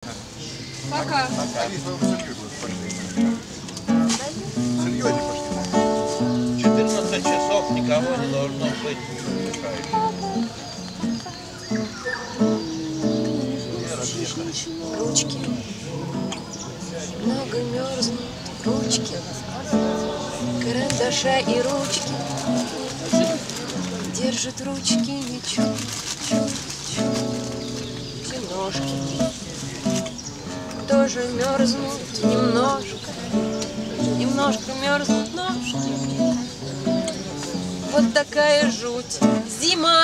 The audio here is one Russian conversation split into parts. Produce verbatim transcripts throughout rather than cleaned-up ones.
Пока. Они с Ильей пошли. С Ильей они пошли. четырнадцать часов никого не должно быть. Ручки, много мерзнут ручки, карандаша и ручки держат ручки не чуть-чуть, ножки тоже мерзнут немножко, немножко мерзнут ножки. Вот такая жуть зима.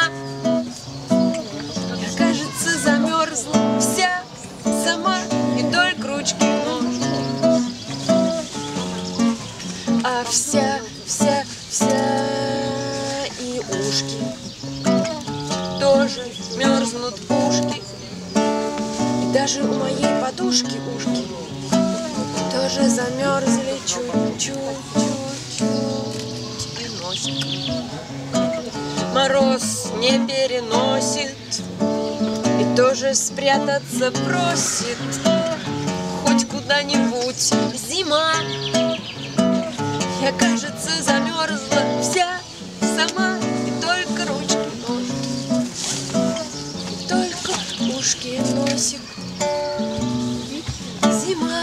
Я, кажется, замерзла вся сама, и только ручки и ножки, а вся, вся, вся и ушки тоже мерзнут ушки, и даже у моей подушки ушки тоже замерзли чуть-чуть, чуть-чуть, и носик мороз не переносит, и тоже спрятаться просит хоть куда-нибудь. Зима, я, кажется, замерзла вся сама, и только ручки, ножки, и только ушки, носик. Зима,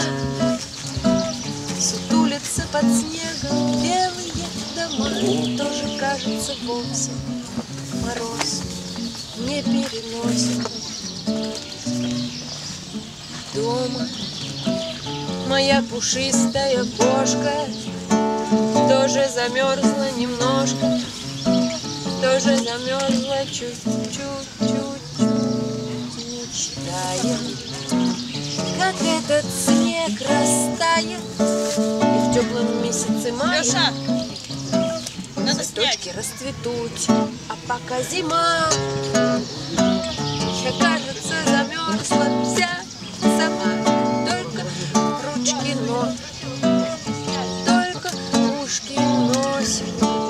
сутулится под снегом белые дома, и тоже, кажется, вовсе мороз не переносит. Дома моя пушистая кошка тоже замерзла немножко, тоже замерзла чуть-чуть, чуть-чуть, мечтая, как этот снег растает, и в теплом месяце мая Леша, надо цветочки снять. расцветут, а пока зима. Я, кажется, замерзла вся сама, только ручки, ножки, только ушки, носик.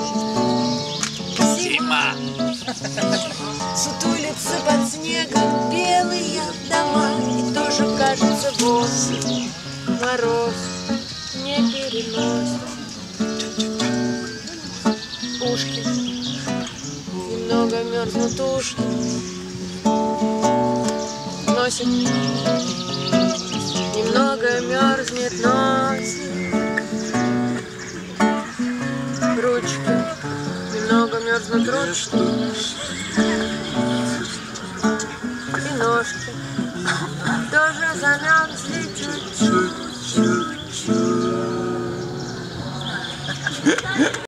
Зима, сутулится под снегом белые дома, и тоже, кажется, вовсе мороз не переносит. Ушки, немного мерзнут ушки, носик, немного мерзнет носик, ручки, немного мерзнут ручки, и ножки тоже замерзли чуть-чуть.